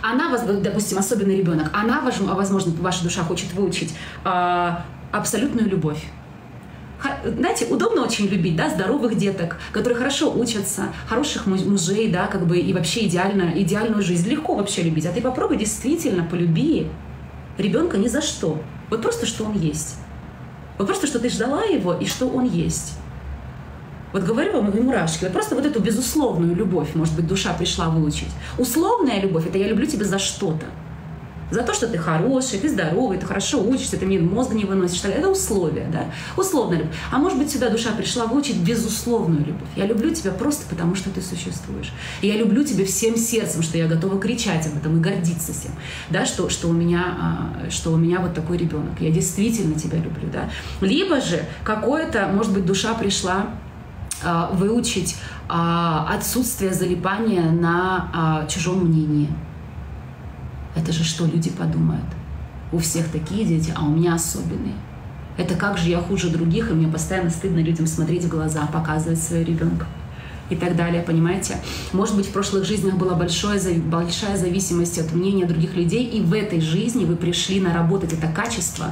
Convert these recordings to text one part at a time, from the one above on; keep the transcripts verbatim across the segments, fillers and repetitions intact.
она, допустим, особенный ребенок, она, возможно, ваша душа хочет выучить э, абсолютную любовь. Знаете, удобно очень любить, да, здоровых деток, которые хорошо учатся, хороших мужей, да, как бы, и вообще идеально, идеальную жизнь. Легко вообще любить. А ты попробуй действительно полюби ребенка ни за что. Вот просто, что он есть. Вот просто, что ты ждала его, и что он есть. Вот говорю вам, и мурашки, вот просто вот эту безусловную любовь, может быть, душа пришла выучить. Условная любовь – это я люблю тебя за что-то. За то, что ты хороший, ты здоровый, ты хорошо учишься, ты мне мозга не выносишь. Это условия, да? Условная любовь. А может быть, сюда душа пришла выучить безусловную любовь. Я люблю тебя просто потому, что ты существуешь. И я люблю тебя всем сердцем, что я готова кричать об этом и гордиться всем, да? что, что, у меня, что у меня вот такой ребенок. Я действительно тебя люблю. Да? Либо же какое-то, может быть, душа пришла выучить отсутствие залипания на чужом мнении. Это же что люди подумают? У всех такие дети, а у меня особенные. Это как же я хуже других, и мне постоянно стыдно людям смотреть в глаза, показывать своего ребенка и так далее, понимаете? Может быть, в прошлых жизнях была большая, большая зависимость от мнения других людей, и в этой жизни вы пришли наработать это качество,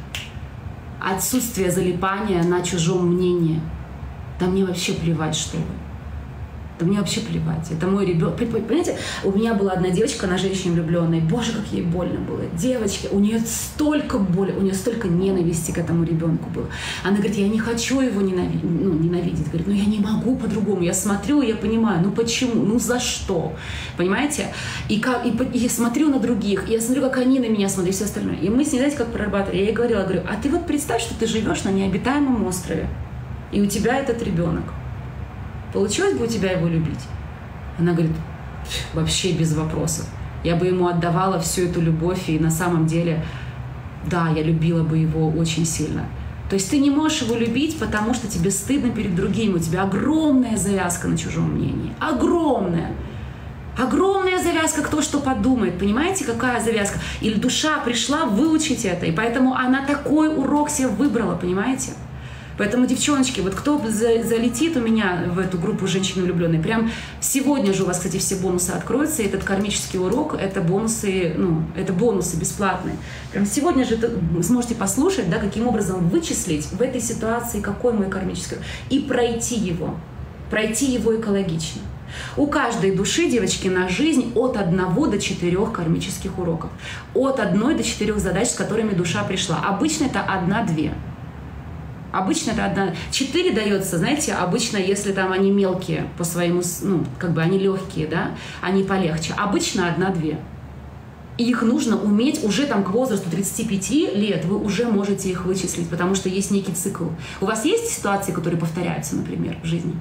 отсутствие залипания на чужом мнении. Да мне вообще плевать, что вы. Да мне вообще плевать. Это мой ребенок. Понимаете, у меня была одна девочка, она женщина влюбленная. Боже, как ей больно было. Девочки, у нее столько боли, у нее столько ненависти к этому ребенку было. Она говорит, я не хочу его ненавидеть. Ну, ненавидеть. Говорит, ну я не могу по-другому. Я смотрю, и я понимаю, ну почему, ну за что? Понимаете? И, как, и, и я смотрю на других, и я смотрю, как они на меня смотрят, и все остальное. И мы с ней, знаете, как прорабатывали. Я ей говорила, говорю, а ты вот представь, что ты живешь на необитаемом острове, и у тебя этот ребенок. Получилось бы у тебя его любить? Она говорит, вообще без вопросов. Я бы ему отдавала всю эту любовь, и на самом деле, да, я любила бы его очень сильно. То есть ты не можешь его любить, потому что тебе стыдно перед другими. У тебя огромная завязка на чужом мнении. Огромная. Огромная завязка, кто что подумает. Понимаете, какая завязка? Или душа пришла выучить это, и поэтому она такой урок себе выбрала, понимаете? Поэтому, девчоночки, вот кто залетит у меня в эту группу женщин влюбленной, прям сегодня же у вас, кстати, все бонусы откроются, и этот кармический урок, это бонусы, ну, это бонусы бесплатные. Прям сегодня же вы сможете послушать, да, каким образом вычислить в этой ситуации, какой мой кармический урок, и пройти его, пройти его экологично. У каждой души, девочки, на жизнь от одного до четырех кармических уроков. От одной до четырех задач, с которыми душа пришла. Обычно это одна-две. Обычно это одна... Четыре дается, знаете, обычно, если там они мелкие по своему, ну, как бы они легкие, да, они полегче. Обычно одна-две. И их нужно уметь уже там к возрасту тридцати пяти лет, вы уже можете их вычислить, потому что есть некий цикл. У вас есть ситуации, которые повторяются, например, в жизни?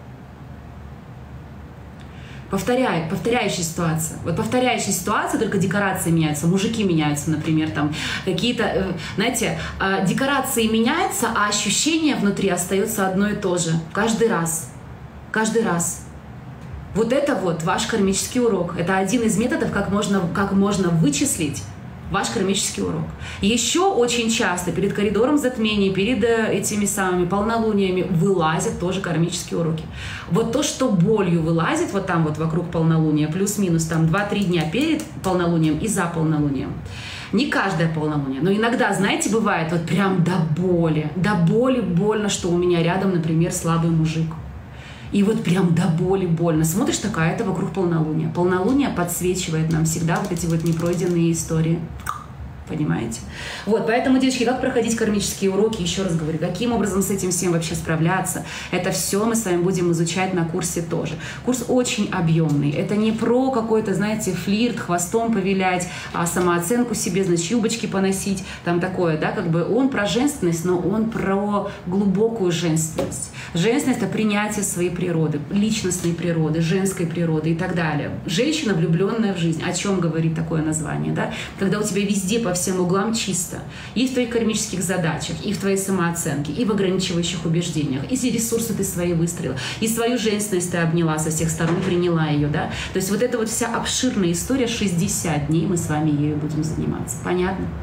Повторяет, повторяющая ситуация. Вот повторяющая ситуация, только декорации меняются, мужики меняются, например, там какие-то, знаете, декорации меняются, а ощущение внутри остается одно и то же. Каждый раз. Каждый раз. Вот это вот ваш кармический урок. Это один из методов, как можно, как можно вычислить ваш кармический урок. Еще очень часто перед коридором затмений, перед этими самыми полнолуниями вылазят тоже кармические уроки. Вот то, что болью вылазит вот там вот вокруг полнолуния, плюс-минус там два-три дня перед полнолунием и за полнолунием. Не каждое полнолуние, но иногда, знаете, бывает вот прям до боли, до боли больно, что у меня рядом, например, слабый мужик. И вот прям до боли больно. Смотришь, такая, это вокруг полнолуния. Полнолуние подсвечивает нам всегда вот эти вот непройденные истории. Понимаете? Вот, поэтому, девочки, как проходить кармические уроки, еще раз говорю, каким образом с этим всем вообще справляться, это все мы с вами будем изучать на курсе тоже. Курс очень объемный. Это не про какой-то, знаете, флирт, хвостом повилять, а самооценку себе, значит, юбочки поносить, там такое, да, как бы он про женственность, но он про глубокую женственность. Женственность – это принятие своей природы, личностной природы, женской природы и так далее. Женщина, влюбленная в жизнь. О чем говорит такое название, да? Когда у тебя везде по всем углам чисто. И в твоих кармических задачах, и в твоей самооценке, и в ограничивающих убеждениях, и ресурсы ты свои выстроила, и свою женственность ты обняла со всех сторон, приняла ее, да? То есть вот эта вот вся обширная история, шестьдесят дней мы с вами ею будем заниматься. Понятно?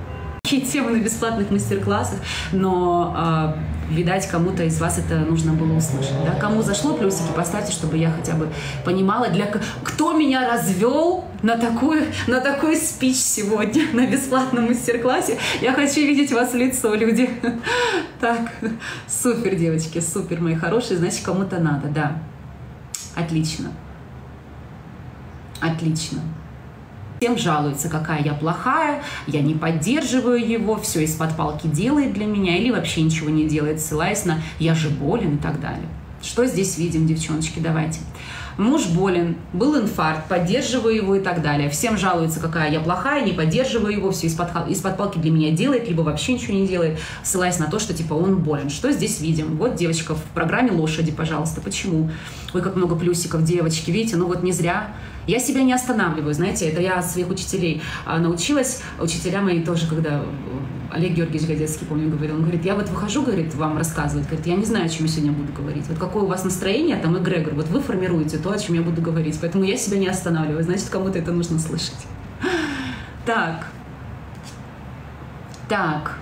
темы на бесплатных мастер-классах, но, э, видать, кому-то из вас это нужно было услышать. Да? Кому зашло, плюсики поставьте, чтобы я хотя бы понимала, для кто меня развел на такой, на такой спич сегодня, на бесплатном мастер-классе. Я хочу видеть вас в лицо, люди. Так, супер, девочки, супер, мои хорошие, значит, кому-то надо, да. Отлично. Отлично. Всем жалуются, какая я плохая, я не поддерживаю его, все из-под палки делает для меня или вообще ничего не делает, ссылаясь на «я же болен» и так далее. Что здесь видим, девчоночки, давайте. Муж болен, был инфаркт, поддерживаю его и так далее. Всем жалуются, какая я плохая, не поддерживаю его, все из-под из-под палки для меня делает, либо вообще ничего не делает, ссылаясь на то, что типа он болен. Что здесь видим? Вот девочка в программе «Лошади», пожалуйста. Почему? Ой, как много плюсиков, девочки, видите? Ну вот не зря. Я себя не останавливаю, знаете, это я от своих учителей а, научилась. Учителя мои тоже, когда Олег Георгиевич Гадецкий, помню, говорил, он говорит, я вот выхожу, говорит, вам рассказывать, говорит, я не знаю, о чем я сегодня буду говорить. Вот какое у вас настроение, там, эгрегор, вот вы формируете то, о чем я буду говорить. Поэтому я себя не останавливаю, значит, кому-то это нужно слышать. Так. Так.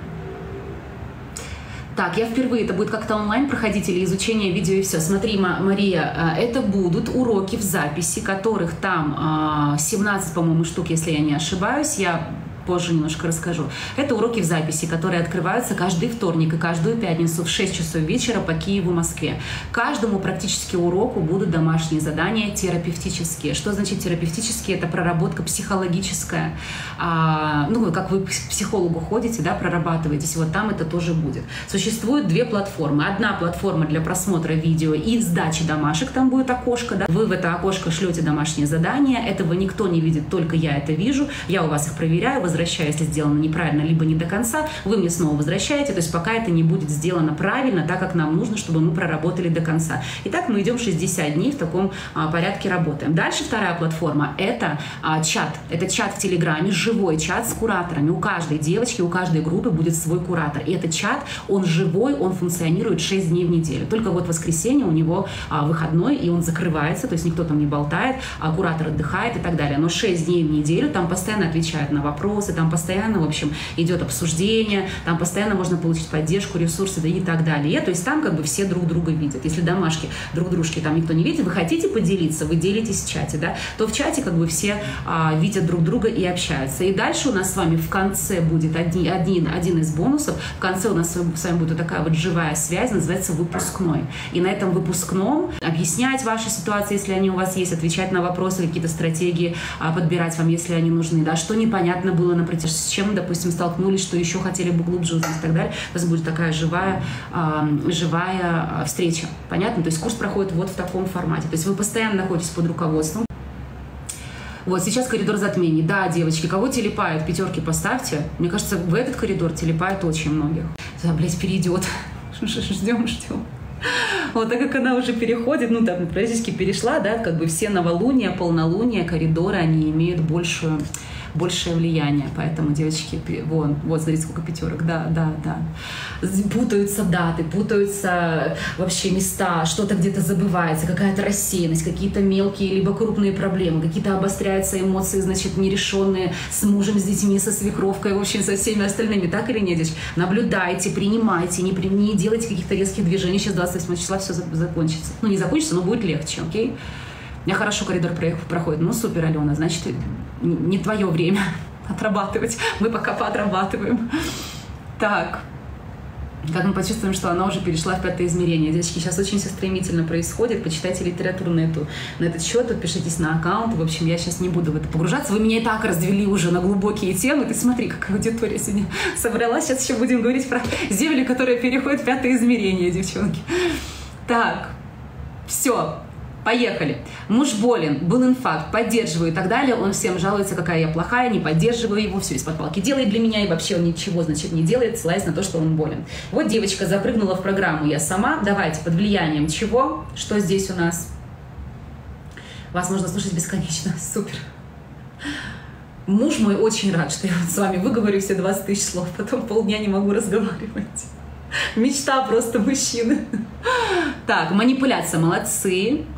Так, я впервые, это будет как-то онлайн проходить или изучение видео и все. Смотри, Мария, это будут уроки в записи, которых там семнадцать, по-моему, штук, если я не ошибаюсь. Я позже немножко расскажу. Это уроки в записи, которые открываются каждый вторник и каждую пятницу в шесть часов вечера по Киеву, Москве. Каждому практически уроку будут домашние задания терапевтические. Что значит терапевтические? Это проработка психологическая. А, ну, как вы к психологу ходите, да, прорабатываетесь, вот там это тоже будет. Существует две платформы. Одна платформа для просмотра видео и сдачи домашек, там будет окошко, да. Вы в это окошко шлете домашние задания, этого никто не видит, только я это вижу. Я у вас их проверяю, возвращаю, если сделано неправильно, либо не до конца, вы мне снова возвращаете, то есть пока это не будет сделано правильно, так как нам нужно, чтобы мы проработали до конца. Итак, мы идем шестьдесят дней в таком а, порядке работаем. Дальше вторая платформа – это а, чат. Это чат в Телеграме, живой чат с кураторами. У каждой девочки, у каждой группы будет свой куратор. И этот чат, он живой, он функционирует шесть дней в неделю. Только вот в воскресенье у него а, выходной, и он закрывается, то есть никто там не болтает, а куратор отдыхает и так далее. Но шесть дней в неделю там постоянно отвечают на вопросы, там постоянно, в общем, идет обсуждение, там постоянно можно получить поддержку, ресурсы, да и так далее. То есть там как бы все друг друга видят. Если домашки друг дружки там никто не видит, вы хотите поделиться, вы делитесь в чате, да, то в чате как бы все а, видят друг друга и общаются. И дальше у нас с вами в конце будет один, один, один из бонусов, в конце у нас с вами будет такая вот живая связь, называется выпускной. И на этом выпускном объяснять ваши ситуации, если они у вас есть, отвечать на вопросы, какие-то стратегии, а, подбирать вам, если они нужны, да, что непонятно было на протяжении, с чем, допустим, столкнулись, что еще хотели бы глубже узнать и так далее. У вас будет такая живая, э, живая встреча. Понятно? То есть курс проходит вот в таком формате. То есть вы постоянно находитесь под руководством. Вот, сейчас коридор затмений. Да, девочки, кого телепает, пятерки поставьте. Мне кажется, в этот коридор телепает очень многих. Да, блядь, перейдет. Ждем, ждем. Вот так как она уже переходит, ну там практически перешла, да, как бы все новолуния, полнолуния, коридоры, они имеют большую, большее влияние. Поэтому, девочки, вон, вот, смотрите, сколько пятерок, да, да, да. Путаются даты, путаются вообще места, что-то где-то забывается, какая-то рассеянность, какие-то мелкие либо крупные проблемы, какие-то обостряются эмоции, значит, нерешенные с мужем, с детьми, со свекровкой, в общем, со всеми остальными. Так или нет, девочки? Наблюдайте, принимайте, не, при... не делайте каких-то резких движений. Сейчас двадцать восьмого числа все закончится. Ну, не закончится, но будет легче, окей? У меня хорошо коридор проходит. Ну, супер, Алена, значит, не твое время отрабатывать. Мы пока поотрабатываем. Так. Как мы почувствуем, что она уже перешла в пятое измерение. Девочки, сейчас очень все стремительно происходит. Почитайте литературу на, эту, на этот счет, подпишитесь на аккаунт. В общем, я сейчас не буду в это погружаться. Вы меня и так развели уже на глубокие темы. Ты смотри, какая аудитория сегодня собралась. Сейчас еще будем говорить про земли, которые переходят в пятое измерение, девчонки. Так, все. Поехали. Муж болен, был инфаркт, поддерживаю и так далее. Он всем жалуется, какая я плохая, не поддерживаю его, все из-под палки делает для меня, и вообще он ничего, значит, не делает, ссылаясь на то, что он болен. Вот девочка запрыгнула в программу «Я сама». Давайте, под влиянием чего? Что здесь у нас? Вас можно слушать бесконечно. Супер. Муж мой очень рад, что я вот с вами выговорю все двадцать тысяч слов, потом полдня не могу разговаривать. Мечта просто мужчины. Так, манипуляция. Молодцы.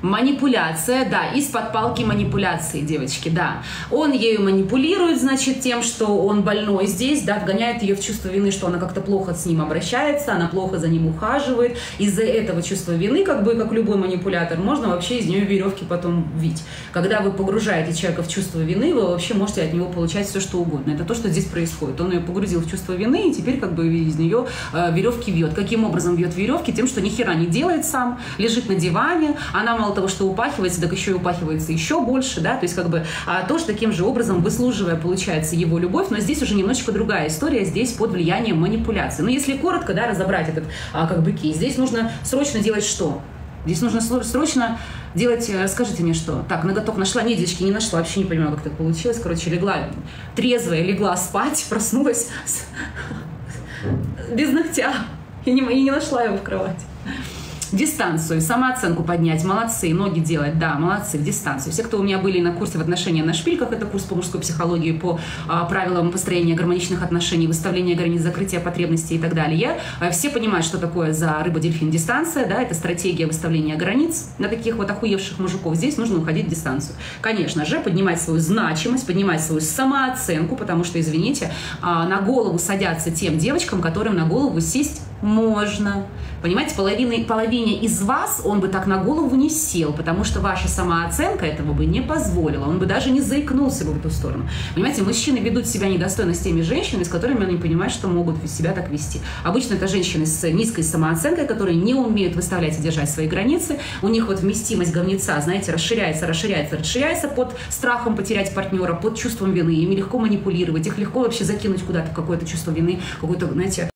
Манипуляция, да, из-под палки манипуляции, девочки, да. Он ею манипулирует, значит, тем, что он больной здесь, да, вгоняет ее в чувство вины, что она как-то плохо с ним обращается, она плохо за ним ухаживает. Из-за этого чувства вины, как бы, как любой манипулятор, можно вообще из нее веревки потом вить. Когда вы погружаете человека в чувство вины, вы вообще можете от него получать все, что угодно. Это то, что здесь происходит. Он ее погрузил в чувство вины, и теперь как бы из нее э, веревки вьет. Каким образом вьет веревки? Тем, что ни хера не делает сам, лежит на диване, она мало того, что упахивается, так еще и упахивается еще больше, да, то есть как бы а, тоже таким же образом, выслуживая, получается, его любовь, но здесь уже немножечко другая история, здесь под влиянием манипуляции. Но если коротко, да, разобрать этот а, как бы кейс, здесь нужно срочно делать что? Здесь нужно срочно делать, скажите мне что. Так, ноготок нашла, нет, девочки, не нашла, вообще не понимаю, как так получилось. Короче, легла, трезвая, легла спать, проснулась с... без ногтя и не, и не нашла его в кровати. Дистанцию, самооценку поднять, молодцы, ноги делать, да, молодцы, в дистанцию. Все, кто у меня были на курсе в отношения на шпильках, это курс по мужской психологии, по а, правилам построения гармоничных отношений, выставления границ, закрытия потребностей и так далее. А, все понимают, что такое за рыба-дельфин дистанция, да, это стратегия выставления границ на таких вот охуевших мужиков. Здесь нужно уходить в дистанцию. Конечно же, поднимать свою значимость, поднимать свою самооценку, потому что, извините, а, на голову садятся тем девочкам, которым на голову сесть можно. Понимаете, половина, половине из вас он бы так на голову не сел, потому что ваша самооценка этого бы не позволила, он бы даже не заикнулся бы в эту сторону. Понимаете, мужчины ведут себя недостойно с теми женщинами, с которыми они понимают, что могут себя так вести. Обычно это женщины с низкой самооценкой, которые не умеют выставлять и держать свои границы. У них вот вместимость говнеца, знаете, расширяется, расширяется, расширяется под страхом потерять партнера, под чувством вины. Ими легко манипулировать, их легко вообще закинуть куда-то в какое-то чувство вины, какое-то, знаете,